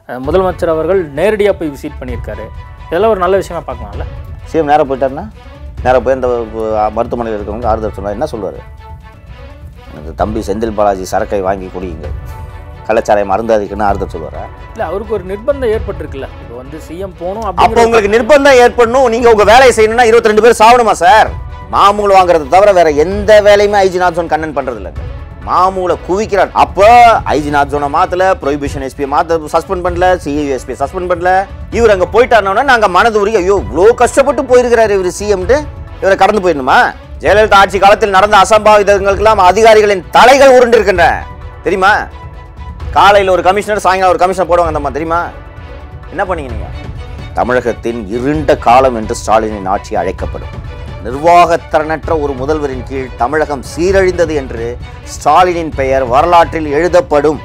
முதலமைச்சர் அவர்கள் நேரடியாக போய் விசிட் பண்ணியிருக்காரு. இதெல்லாம் ஒரு நல்ல விஷயமா பார்க்கலாம்ல. சிஎம் நேராக போயிட்டாருன்னா நேராக போய் இந்த மருத்துவமனையில் இருக்கிறவங்க ஆறுதல் சொன்னால் என்ன சொல்லுவார்? எனக்கு தம்பி செந்தில் பாலாஜி சரக்கை வாங்கி குடியுங்க, கள்ளச்சாராயம் மருந்தாதிக்குன்னு ஆறுதல் சொல்லுவாரா? இல்லை, அவருக்கு ஒரு நிர்பந்தம் ஏற்பட்டிருக்குல்ல. இப்போ வந்து சிஎம் போகணும் அப்போ உங்களுக்கு நிர்பந்தம் ஏற்படணும், நீங்கள் உங்கள் வேலையை செய்யணும்னா 22 பேர் சாவணுமா சார்? மாமூல் வாங்குறது தவிர வேற எந்த வேலையுமே ஐஜி நாத்சோன் கண்ணன் பண்ணுறது இல்லைங்க. மாமூலை குவிக்கிறார். அப்போ ஐஜி நாத்சோனை மாற்றல, ப்ரொஹிபிஷன் எஸ்பியை சஸ்பெண்ட் பண்ணல, சிஐ எஸ்பியை சஸ்பெண்ட் பண்ணல. இவர் அங்கே போயிட்டாருன்னா நாங்கள் மனது உருகி ஐயோ இவ்வளோ கஷ்டப்பட்டு போயிருக்கிறாரு இவர் சிஎம்ட்டு, இவரை கடந்து போயிடணுமா? ஜெயலலிதா ஆட்சி காலத்தில் நடந்த அசம்பாவிதங்களுக்கெல்லாம் அதிகாரிகளின் தலைகள் உருண்டு இருக்கின்றன தெரியுமா? காலையில் ஒரு கமிஷனர், சாயங்காலம் ஒரு கமிஷனர் போடுவாங்க அந்தம்மா தெரியுமா? என்ன பண்ணீங்க நீங்க? தமிழகத்தின் இருண்ட காலம் என்று ஸ்டாலினின் ஆட்சி அழைக்கப்படும். நிர்வாகத்திறனற்ற ஒரு முதல்வரின் கீழ் தமிழகம் சீரழிந்தது என்று ஸ்டாலினின் பெயர் வரலாற்றில் எழுதப்படும்.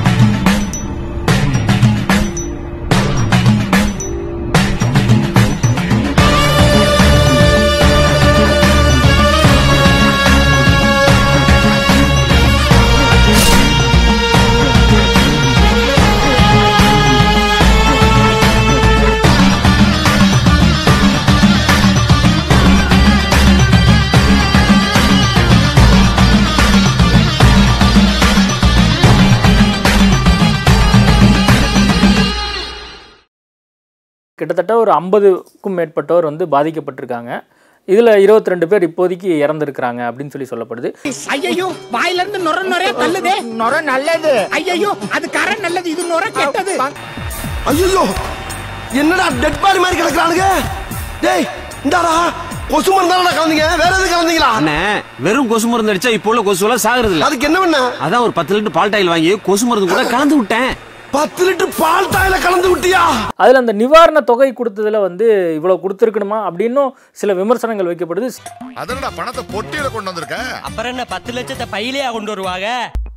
கிட்டத்தட்ட ஒரு 50க்கும் மேற்பட்டவர் வந்து பாதிக்கப்பட்டிருக்காங்க. இதுல 22 பேர் இப்போதைக்கு இறந்திருக்கிறாங்க அப்படின்னு சொல்லப்படுது. ஐயோ வாயில இருந்து நொர நொரே தள்ளுதே. நொர நல்லது. ஐயோ அது கரை நல்லது, இது நொர கெட்டது. ஐயோ என்னடா டெட் பாடி மாதிரி கிடக்குறானுங்க. டேய் இந்தாடா கொசு மருந்தானடா கலந்தீங்க, வேற எது கலந்தீங்களா? அண்ணே வெறும் கொசு மருந்து அடிச்சா இப்போ உள்ள கொசுவெல்லாம் சாகுறது இல்ல. அதுக்கு என்ன பண்ண? அதான் ஒரு 10 லிட்டர் பால் டாயில் வாங்கி கொசு மருந்து கூட கலந்து விட்டேன். 10 லிட்டர் பால் டாயில கலந்து விட்டியா? அதுல அந்த நிவாரண தொகை கொடுத்ததுல வந்து இவ்வளவு கொடுத்திருக்கணுமா அப்படின்னு சில விமர்சனங்கள் வைக்கப்படுது. அதனடா பணத்தை பொட்டியில கொண்டு வந்திருக்க. அப்புறம் என்ன 10 லட்சத்தை பையிலேயே கொண்டு வருவாங்க.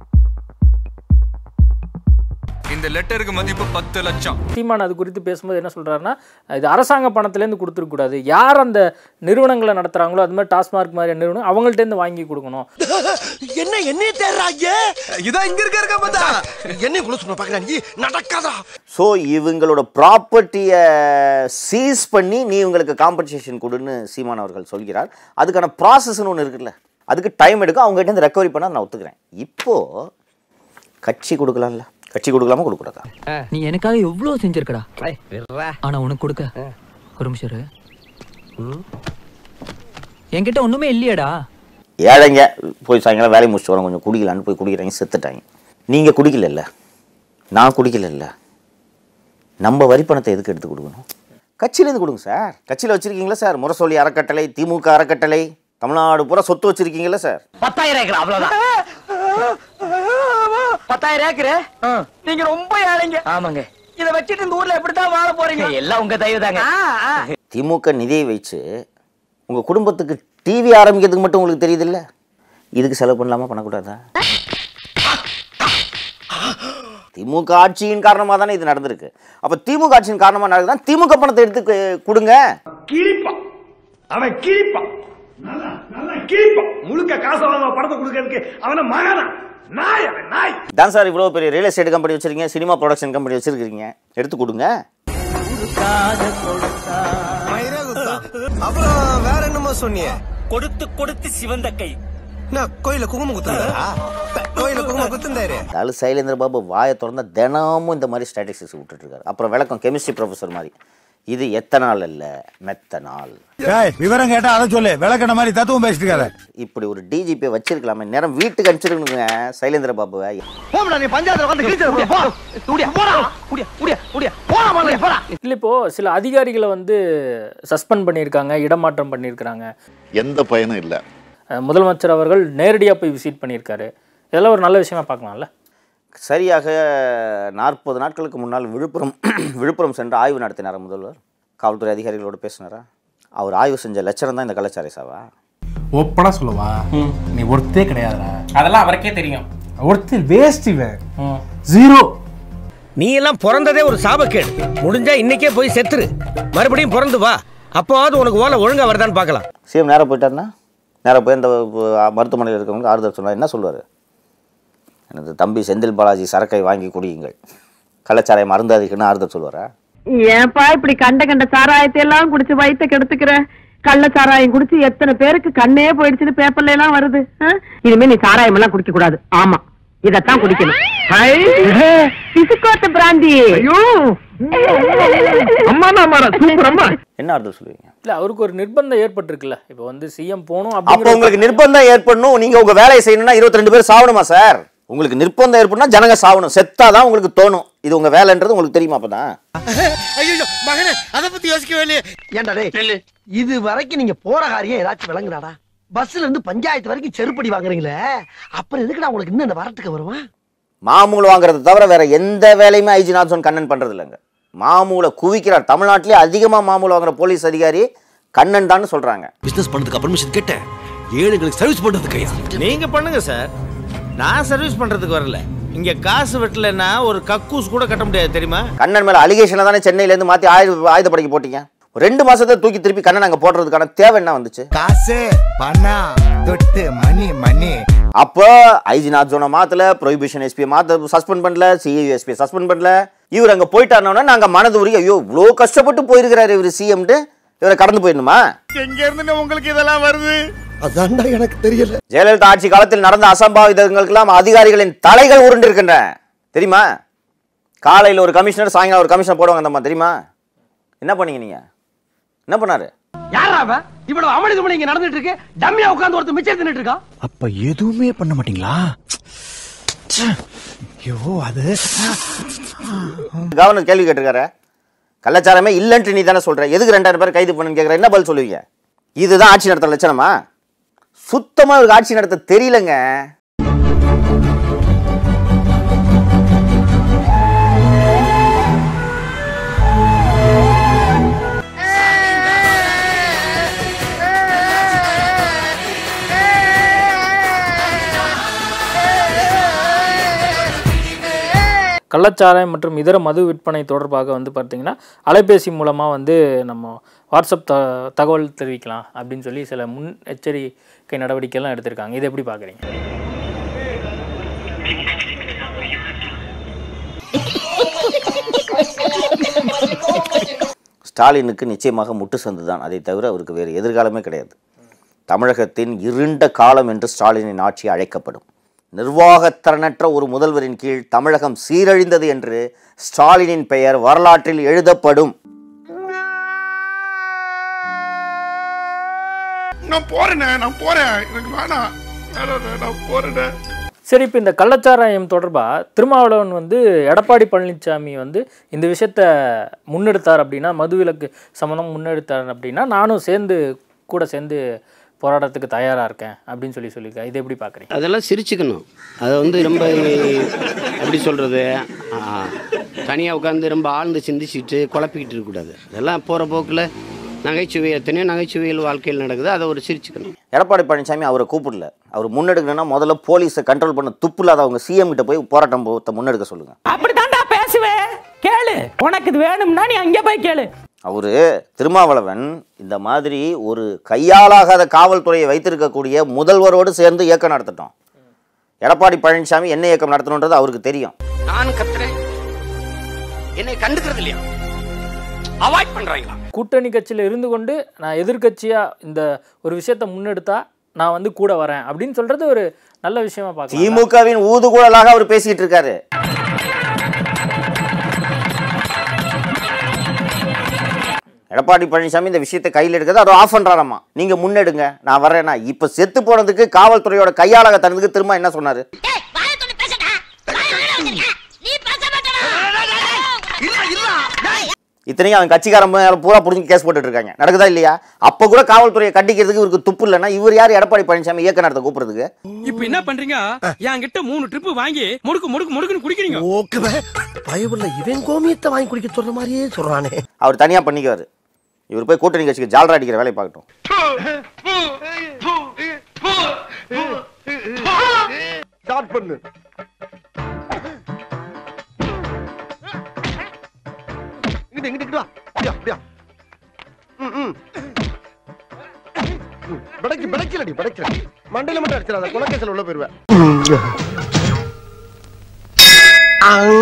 இந்த லெட்டருக்கு மதிப்பு 10 லட்சம். சீமான் அது குறித்து பேசும்போது என்ன சொல்றாருன்னா, இது அரசாங்க பணத்திலேருந்து கொடுத்துருக்க கூடாது, யார் அந்த நிறுவனங்களை நடத்துறாங்களோ அது மாதிரி டாஸ்மார்க் மாதிரி நிறுவனம் அவங்கள்ட்ட இருந்து வாங்கி கொடுக்கணும். என்ன என்னைய தேடுறாங்க? இதோ இங்க இருக்க பார்த்தா என்னைய குள்ள சொன்ன பாக்குறா நீ நடக்காதா? ஸோ இவங்களோட ப்ராப்பர்ட்டியை சீஸ் பண்ணி நீ உங்களுக்கு காம்பன்சேஷன் கொடுன்னு சீமான் அவர்கள் சொல்கிறார். அதுக்கான ப்ராசஸ்ன்னு ஒன்று இருக்குல்ல, அதுக்கு டைம் எடுக்கும். அவங்ககிட்ட இருந்து ரெக்கவரி பண்ண நான் ஒத்துக்கிறேன். இப்போ கட்சி கொடுக்கலாம்ல, கட்சி கொடுக்கலாமா கொடுக்கூடாதா? நீ எனக்காக எவ்வளவு செஞ்சிருக்கடா, ஆனா உனக்கு கொடுக்க ஒரு நிமிஷம் என்கிட்ட ஒண்ணுமே இல்லையடா. ஏழைங்க போய் சாயங்காலம் வேலையை முடிச்சுட்டு வரோம், கொஞ்சம் குடிக்கலான்னு போய் குடிக்கிறாங்க, செத்துட்டாங்க. நீங்கள் குடிக்கல, நான் குடிக்கல, நம்ம வரி பணத்தை எதுக்கு எடுத்து கொடுக்கணும்? கட்சியிலேருந்து கொடுங்க சார். கட்சியில் வச்சுருக்கீங்களா சார் முரசொலி அறக்கட்டளை, திமுக அறக்கட்டளை, தமிழ்நாடு பூரா சொத்து வச்சுருக்கீங்களா சார்? 10,000 ஏக்கர் அவ்வளவுதான். 10,000 ஏக்கர் நீங்க ரொம்ப ஏழைங்க. ஆமாங்க. இதை வச்சுட்டு இந்த ஊர்ல எப்படித்தான் வாழ போறீங்க? எல்லாம் உங்க தயவு தாங்க. திமுக நிதியை வச்சு உங்கள் குடும்பத்துக்கு டிவி ஆரம்பிக்கிறதுக்கு மட்டும் உங்களுக்கு தெரியுது இல்லை, இதுக்கு செலவு பண்ணலாமா பண்ணக்கூடாதா? திமுக ஆட்சியின் காரணமாக தானே இது நடந்திருக்கு. அப்போ திமுக ஆட்சியின் காரணமாக நடக்குதான் திமுக பணத்தை எடுத்து கொடுங்க. கிழிப்பான் அவன், கிழிப்பான் நல்லா கிழிப்பான். முழுக்க காசு வாங்க பணத்தை கொடுக்கறதுக்கு அவன மகனா நாய், அவன் நாய் தான் சார். இவ்வளோ பெரிய ரியல் எஸ்டேட் கம்பெனி வச்சிருக்கீங்க, சினிமா ப்ரொடக்ஷன் கம்பெனி வச்சிருக்கீங்க, எடுத்து கொடுங்க. அப்புறம் வேற என்னமோ சொன்னீங்க? கொடுத்து கொடுத்து சிவந்த கை. கோயில குங்குமம் குத்துறாரா? கோயில குங்குமம் குத்துந்தாரு. அதாவது சைலேந்திர பாபு வாயை திறந்தா தினமும் இந்த மாதிரி ஸ்டாட்டிஸ்டிக்ஸ் விட்டுட்டு இருக்காரு. அப்புறம் விளக்கம் கெமிஸ்ட்ரி ப்ரொஃபஸர் மாதிரி, இது எத்தனால் அல்ல மெத்தனால். விவரம் கேட்டா அதை சொல்லு, விளக்கண மாதிரி தத்துவம் பேசிட்டு இருக்காரு. இப்படி ஒரு டிஜிபியை வச்சிருக்கலாமே, நேரம் வீட்டுக்கு அனுப்பிச்சிருக்கணுங்க சைலேந்திர பாபுவை. இல்லை, இப்போ சில அதிகாரிகளை வந்து சஸ்பெண்ட் பண்ணியிருக்காங்க, இடமாற்றம் பண்ணியிருக்கிறாங்க. எந்த பயனும் இல்லை. முதலமைச்சர் அவர்கள் நேரடியாக போய் விசிட் பண்ணியிருக்காரு. இதெல்லாம் ஒரு நல்ல விஷயமா பார்க்கலாம்ல. சரியாக 40 நாட்களுக்கு முன்னால் விழுப்புரம் சென்று ஆய்வு நடத்தினாரா முதல்வர்? காவல்துறை அதிகாரிகளோடு பேசினாரா? அவர் ஆய்வு செஞ்ச லட்சணம் தான் இந்த கள்ளச்சாரை சாவா? ஒப்பனா சொல்லுவா, நீ ஒருத்தே கிடையாதுடா. அதெல்லாம் அவருக்கே தெரியும். ஒருத்தர் வேஸ்ட், இவன் ஜீரோ. நீ எல்லாம் பிறந்ததே ஒரு சாபக்கேடு. முடிஞ்சா இன்னைக்கே போய் செத்துரு, மறுபடியும் பிறந்து வா. அப்போவாது உனக்கு ஓலை ஒழுங்கா வருதான்னு பார்க்கலாம். சிஎம் நேராக போயிட்டாருன்னா நேராக போய் இந்த மருத்துவமனையில் இருக்கிறவங்களுக்கு ஆறுதல் சொன்னால் என்ன சொல்லுவார்? எனது தம்பி செந்தில் பாலாஜி சரக்கை வாங்கி குடியுங்கள், கள்ளச்சாராயம் அருந்தாதிக்குன்னு ஆறுதல் சொல்லுவாரா? ஏன்பா இப்படி கண்ட கண்ட சாராயத்தை எல்லாம் குடிச்சு வயிற்ற கெடுத்துக்கிற? கள்ள சாராயம் குடிச்சு எத்தனை பேருக்கு கண்ணே போயிடுச்சுன்னு பேப்பர்ல எல்லாம் வருது. இனிமே நீ சாராயம் எல்லாம் குடிக்க கூடாது. ஆமா, இதத்தான் குடிக்கணும். பிசுக்கோத்த பிராந்தி. என்ன ஆறுதல் சொல்லுவீங்க? இல்ல அவருக்கு ஒரு நிர்பந்தம் ஏற்பட்டிருக்குல்ல, இப்போ வந்து சிஎம் போகணும். அப்போ உங்களுக்கு நிர்பந்தம் ஏற்படணும், நீங்க உங்க வேலையை செய்யணும்னா 22 பேர் சாவணுமா சார்? உங்களுக்கு நிர்பந்தம் ஏற்படணும், ஜனங்க சாவணும், செத்தாதான் உங்களுக்கு தோணும் இது உங்க வேலைன்றது உங்களுக்கு தெரியுமா? அப்பதான் ஐயோ மகனே, அத பத்தி யோசிக்கவே இல்லையே. ஏன்டா டேய், இது வரைக்கும் நீங்க போற காரியம் ஏதாச்சும் விளங்குறாடா? பஸ்ல இருந்து பஞ்சாயத்து வரைக்கும் செருப்படி வாங்குறீங்களே, அப்புறம் எதுக்குடா உங்களுக்கு இன்னும் இந்த வரட்டுக்கு வருமா? மாமூல வாங்குறத தவிர வேற எந்த வேலையுமே ஐஜி நாத்சன் கண்ணன் பண்றது இல்லைங்க. மாமூல குவிக்கிறார். தமிழ்நாட்டிலே அதிகமா மாமூல வாங்குற போலீஸ் அதிகாரி கண்ணன் தான் சொல்றாங்க. பிசினஸ் பண்ணதுக்கு பர்மிஷன் கேட்டேன், ஏழைகளுக்கு சர்வீஸ் பண்றதுக்கு. நீங்க பண்ணுங்க சார், நான் சர்வீஸ் பண்றதுக்கு வரல. இங்க காசு வெட்டலன்னா ஒரு கக்கூஸ் கூட கட்ட முடியாது தெரியுமா? கண்ணன் மேல அலிகேஷனை தானே சென்னையில இருந்து மாத்தி ஆயுதப்படைக்கு போட்டீங்க. 2 மாசத்தை தூக்கி திருப்பி கண்ணன் அங்க போடுறதுக்கான தேவை என்ன வந்துச்சு? காசு, பணம், தொட்டு, மணி. அப்போ ஐஜி நாத்சோனை மாத்தல, ப்ரொஹிபிஷன் எஸ்பி சஸ்பெண்ட் பண்ணல, சிஐஏ எஸ்பி சஸ்பெண்ட் பண்ணல. இவர் அங்க போயிட்டாருன்னா நாங்க மனது உருகி ஐயோ இவ்வளோ கஷ்டப்பட்டு போயிருக்கிறாரு இவர் சிஎம்ட்டு, இவரை கடந்து போயிடணுமா? எங்க இருந்து உங்களுக்கு இதெல்லாம் வருது? அதான்டா எனக்கு தெரியல. ஜெயலலிதா ஆட்சி காலத்தில் நடந்த அசம்பாவிதங்களுக்கெல்லாம் அதிகாரிகளின் தலைகள் உருண்டு இருக்கின்றன தெரியுமா? காலையில் ஒரு கமிஷனர், சாயங்காலம் ஒரு கமிஷனர் போடுவாங்க அந்த தெரியுமா? என்ன பண்ணீங்க நீங்க? என்ன பண்ணாரு? யாரா அவன்? இவ்வளவு அமளிதுமளி இங்க நடந்துட்டு இருக்கு, டம்மியா உட்கார்ந்து ஒருத்தர் மிச்சம் தின்னுட்டு இருக்கான். அப்ப எதுவுமே பண்ண மாட்டீங்களா? ஐயோ அது கவர்னர் கேள்வி கேட்டிருக்காரு, கள்ளச்சாரமே இல்லன்ட்டு நீ தானே சொல்ற, எதுக்கு 2000 பேர் கைது பண்ணுன்னு கேட்குற, என்ன பதில் சொல்லுவீங்க? இதுதான் ஆட்சி நடத்த லட்சணமா? சுத்தமா ஒரு ஆட்சி நடத்த தெரியலங்க. கள்ளச்சாராயம் மற்றும் இதர மது விற்பனை தொடர்பாக வந்து பார்த்தீங்கன்னா அலைபேசி மூலமாக வந்து நம்ம வாட்ஸ்அப் தகவல் தெரிவிக்கலாம் அப்படின்னு சொல்லி சில முன் எச்சரிக்கை நடவடிக்கைலாம் எடுத்திருக்காங்க. இதை எப்படி பார்க்குறீங்க? ஸ்டாலினுக்கு நிச்சயமாக முட்டு சந்து தான், அதை தவிர அவருக்கு வேறு எதிர்காலமே கிடையாது. தமிழகத்தின் இருண்ட காலம் என்று ஸ்டாலினின் ஆட்சி அழைக்கப்படும். நிர்வாகத்திறனற்ற ஒரு முதல்வரின் கீழ் தமிழகம் சீரழிந்தது என்று ஸ்டாலினின் பெயர் வரலாற்றில் எழுதப்படும். சரி, இப்போ இந்த கள்ளச்சாராயம் தொடர்பாக திருமாவளவன் வந்து எடப்பாடி பழனிசாமி வந்து இந்த விஷயத்தை முன்னெடுத்தார் அப்படின்னா, மதுவிலக்கு சம்மந்தம் முன்னெடுத்தார் அப்படின்னா நானும் கூட சேர்ந்து போராட்டத்துக்கு தயாராக இருக்கேன் அப்படின்னு சொல்லியிருக்கேன். இதை எப்படி பார்க்குறீங்க? அதெல்லாம் சிரிச்சுக்கணும். அதை வந்து ரொம்ப எப்படி சொல்கிறது, தனியாக உட்காந்து ரொம்ப ஆழ்ந்து சிந்திச்சுட்டு குழப்பிக்கிட்டு இருக்கக்கூடாது. அதெல்லாம் போகிற போக்கில் நகைச்சுவை, எத்தனையோ நகைச்சுவையில் வாழ்க்கையில் நடக்குது, அதை ஒரு சிரிச்சுக்கணும். எடப்பாடி பழனிசாமி அவரை கூப்பிடல. அவர் முன்னெடுக்கணும்னா முதல்ல போலீஸை கண்ட்ரோல் பண்ண துப்பு இல்லாத அவங்க சிஎம் கிட்ட போய் போராட்டம் முன்னெடுக்க சொல்லுங்க. அப்படித்தான்டா பேசுவேன், கேளு, உனக்கு இது வேணும்னா நீ அங்கே போய் கேளு. அவரு திருமாவளவன் இந்த மாதிரி ஒரு கையாளாகாத காவல்துறையை வைத்திருக்கக்கூடிய முதல்வரோடு சேர்ந்து இயக்கம் நடத்தட்டும். எடப்பாடி பழனிசாமி என்ன இயக்கம் நடத்தணுன்றது அவருக்கு தெரியும். நான் கத்துறேன், என்னை கண்டுக்கிறது இல்லையா, அவாய்ட் பண்றாங்களா? கூட்டணி கட்சியில் இருந்து கொண்டு நான் எதிர்கட்சியாக இந்த ஒரு விஷயத்தை முன்னெடுத்தா நான் வந்து கூட வரேன் அப்படின்னு சொல்றது ஒரு நல்ல விஷயமா பார்க்கலாம். திமுகவின் ஊதுகுழலாக அவர் பேசிட்டு இருக்காரு. எடப்பாடி பழனிசாமி இந்த விஷயத்தை கையில் எடுக்கிறது அதை ஆஃப் பண்றாராமா. நீங்க முன்னெடுங்க, நான் வரேன்னா. இப்ப செத்து போனதுக்கு காவல்துறையோட கையாளாக தனதுக்கு திரும்ப என்ன சொன்னாரு? இத்தனையும் அவன் கட்சிக்காரன் பூரா புரிஞ்சு கேஸ் போட்டுட்டு இருக்காங்க. நடக்குதா இல்லையா? அப்ப கூட காவல்துறையை கண்டிக்கிறதுக்கு இவருக்கு துப்பு இல்லைன்னா இவர் யார் எடப்பாடி பழனிசாமி இயக்க நடத்த கூப்பிடுறதுக்கு? இப்ப என்ன பண்றீங்க? என்கிட்ட 3 ட்ரிப் வாங்கி முடுக்கு குடிக்கிறீங்க. ஓகே, பயவுள்ள இவன் கோமியத்தை வாங்கி குடிக்க சொல்ற மாதிரியே சொல்றானே. அவர் தனியா பண்ணிக்குவாரு. இவர் போய் கூட்டணி கட்சிக்கு ஜால்ரா அடிக்கிற வேலையை பார்க்கட்டும். ஸ்டார்ட் பண்ணு. இங்கிட்டு வா. அப்படியா? படைக்கலடி. மண்டையில மட்டும் அடிச்சிடாத, குலக்கேசல் உள்ள போயிருவேன்.